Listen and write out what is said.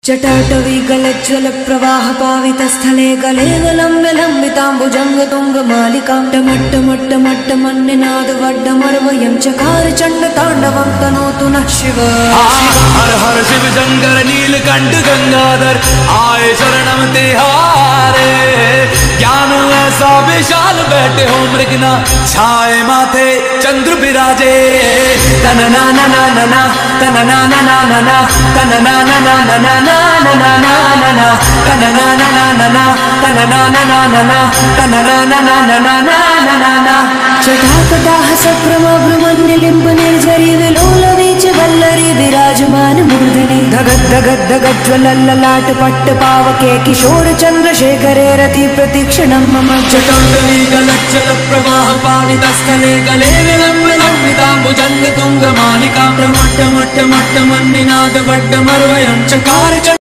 जटाटवी गलज्ज्वल प्रवाह पावितस्थले गले लम्ब्य लम्बिताम्बुजंग तुंग मालिकां टमट्टमट्टमट्टमन्निनाद वड्डमर्वयं चकार चंड तांडवं तनोतु नः शिव। हर हर शिव शंकर नीलकंठ गंगाधर आए शरणम तिहारे। ज्ञान ऐसा विशाल बैठे हो मृगना छाए माथे चंद्र विराजे। तन ना ना ना ना ना तन ना ना ना ना ना तन ना ना ना ना ना ना ना ना ना ना तन ना ना ना ना ना तन ना ना ना ना ना तन ना ना ना ना ना ना ना ना। जटाकटाह सभ्रम भ्रमण्यलिम्ब निर्झरी विलोलवीच वल्लरी विराजमान मूर्धनि धगद धगद धगद ज्वलल्ललाट पट्ट पावके किशोर चंद्रशेखरे रति प्रतीक्षणं मम। जटाटवी गलज्जल प्रवाह पावितस्थले गले विलम्ब लम्बिताम्बुजंग तुंग मालिकां टमट्टमट्टमट्टमन्निनाद वड्डमर्वयं चकार।